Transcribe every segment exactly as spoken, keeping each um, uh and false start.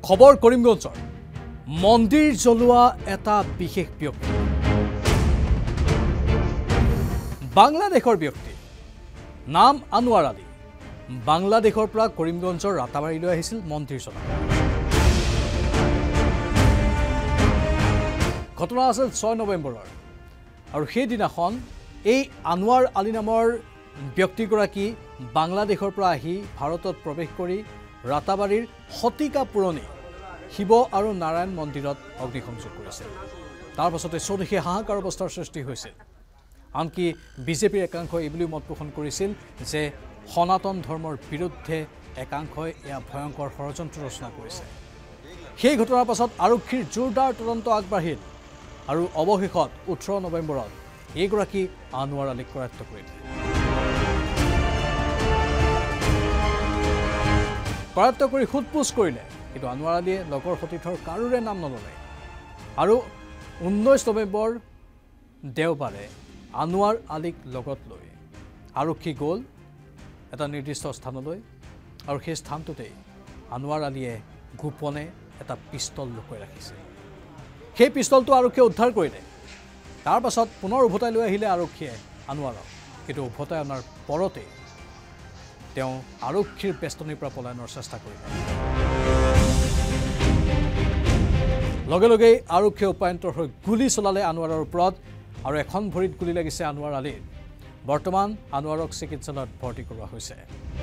খবৰ কৰিমগঞ্জৰ মন্দিৰ জ্বলোৱা এটা বিশেষ ব্যক্তি বাংলাদেশৰ ব্যক্তি নাম আনোৱাৰ আলী বাংলাদেশৰ পৰা কৰিমগঞ্জৰ ৰাতাবাৰীলৈ আহিছিল মন্দিৰ জ্বলাব ঘটনা আছিল ছয় নৱেম্বৰৰ আৰু সেই দিনাখন এই আনোৱাৰ আলী নামৰ ব্যক্তিগৰাকী বাংলাদেশৰ পৰা আহি ভাৰতত প্ৰৱেশ কৰি ৰাতাবাৰীৰ শতিকা পুৰণি শিৱ আৰু নাৰায়ণ মন্দিৰত অগ্নিসংযোগ কৰিছিল তাৰ পাছতে স্বদেশী হাহাকাৰ অৱস্থাৰ সৃষ্টি হৈছিল আনকি বিজেপিৰ একাংশই এইবুলি মত পোষণ কৰিছিল যে সনাতন ধৰ্মৰ বিৰুদ্ধে একাংশই এয়া ভয়ংকৰ ষড়যন্ত্ৰ ৰচনা কৰিছে সেই ঘটনাৰ পাছত আৰক্ষীৰ জোৰদাৰ তদন্ত আগবাঢ়িল আৰু অৱশেষত ওঠৰ নৱেম্বৰত এইগৰাকী আনোৱাৰ আলীক কৰায়ত্ব কৰিলে কৰায়ত্ব কৰি সোধপোছ কৰিলে কিন্তু আনোৱাৰ আলীয়ে লগৰ সতীৰ্থৰ কাৰোৰে নাম নললে আৰু ঊনৈছ নৱেম্বৰ দেওবাৰে আনোৱাৰ আলীক লগত লৈ আৰক্ষী গ'ল এটা নিৰ্দিষ্ট স্থানলৈ আৰু সেই স্থানটোতেই আনোৱাৰ আলীয়ে গোপনে এটা পিষ্টল লুকুৱাই ৰাখিছিল সেই পিষ্টলটো আৰক্ষীয়ে উদ্ধাৰ কৰিলে তাৰ পাছত পুনৰ উভতাই লৈ আহিলে আৰক্ষীয়ে আনোৱাৰক কিন্তু উভতাই অনাৰ পৰতে তেওঁ আৰক্ষীৰ বেষ্টনীৰ পৰা পলায়নৰ চেষ্টা কৰিলে লগে লগে আৰক্ষীয়ে উপায়ন্তৰ হৈ গুলী চলালে আনোৱাৰৰ ওপৰত আৰু এখন ভৰিত গুলী লাগিছে আনোৱাৰ আলীৰ বৰ্তমান আনোৱাৰক চিকিৎসালয়ত ভৰ্তি কৰোৱা হৈছে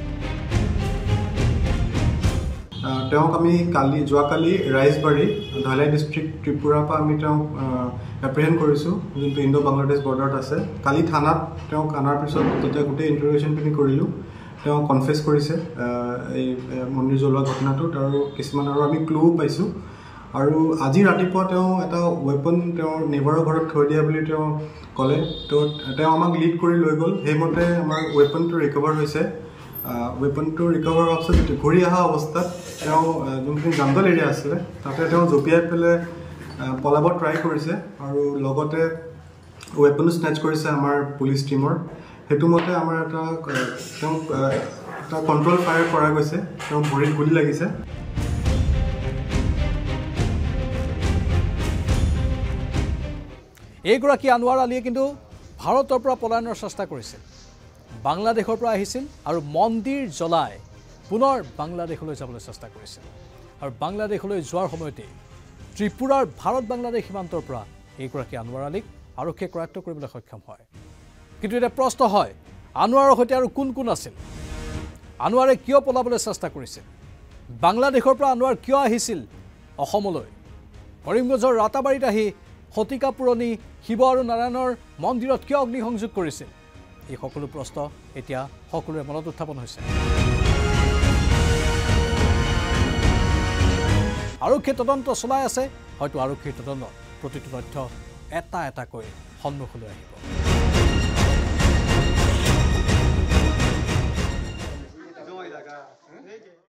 তেওঁক আমি কালি যোৱাকালি ৰাইজবাৰী ধলাই ডিষ্ট্ৰিক্ট ত্ৰিপুৰাৰ পৰা আমি তেওঁক এপ্ৰিহেণ্ড কৰিছোঁ যোনটো ইণ্ডো বাংলাদেশ বৰ্ডাৰত আছে কালি থানাত তেওঁক অনাৰ পিছত যেতিয়া গোটেই ইণ্টাৰভিউশ্যনখিনি কৰিলোঁ তেওঁ কনফেছ কৰিছে এই মন্দিৰ জ্বলোৱা ঘটনাটোত আৰু কিছুমান আৰু আমি ক্লু পাইছোঁ আৰু আজি ৰাতিপুৱা তেওঁ এটা ৱেপন তেওঁৰ নেবাৰৰ ঘৰত থৈ দিয়া বুলি তেওঁ ক'লে তো তেওঁ আমাক লিড কৰি লৈ গ'ল সেইমতে আমাৰ ৱেপনটো ৰিকভাৰ হৈছে ৱেপনটো ৰিকভাৰ হোৱাৰ পিছত ঘূৰি অহা অৱস্থাত তেওঁ যোনখিনি জংগল এৰিয়া আছিলে তাতে তেওঁ জঁপিয়াই পেলাই পলাব ট্ৰাই কৰিছে আৰু লগতে ৱেপনো স্নেচ কৰিছে আমাৰ পুলিচ টীমৰ সেইটো মতে আমাৰ এটা তেওঁ এটা কণ্ট্ৰল ফায়াৰ কৰা গৈছে তেওঁ ভৰিত গুলী লাগিছে এইগৰাকী আনোৱাৰ আলীয়ে কিন্তু ভাৰতৰ পৰা পলায়নৰ চেষ্টা কৰিছিল বাংলাদেশৰ পৰা আহিছিল আৰু মন্দিৰ জ্বলাই পুনৰ বাংলাদেশলৈ যাবলৈ চেষ্টা কৰিছিল আৰু বাংলাদেশলৈ যোৱাৰ সময়তে ত্ৰিপুৰাৰ ভাৰত বাংলাদেশ সীমান্তৰ পৰা এইগৰাকী আনোৱাৰ আলীক আৰক্ষীয়ে কৰায়ত্ব কৰিবলৈ সক্ষম হয় কিন্তু এটা প্ৰশ্ন হয় আনোৱাৰৰ সৈতে আৰু কোন কোন আছিল আনোৱাৰে কিয় পলাবলৈ চেষ্টা কৰিছিল বাংলাদেশৰ পৰা আনোৱাৰ কিয় আহিছিল অসমলৈ কৰিমগঞ্জৰ ৰাতাবাৰীত আহি শতিকা পুৰণি শিৱ আৰু নাৰায়ণৰ মন্দিৰত কিয় অগ্নিসংযোগ কৰিছিল এই সকলো প্ৰশ্ন এতিয়া সকলোৰে মনত উত্থাপন হৈছে আৰক্ষীয়ে তদন্ত চলাই আছে হয়তো আৰক্ষীৰ তদন্তত প্ৰতিটো তথ্য এটা এটাকৈ সন্মুখলৈ আহিব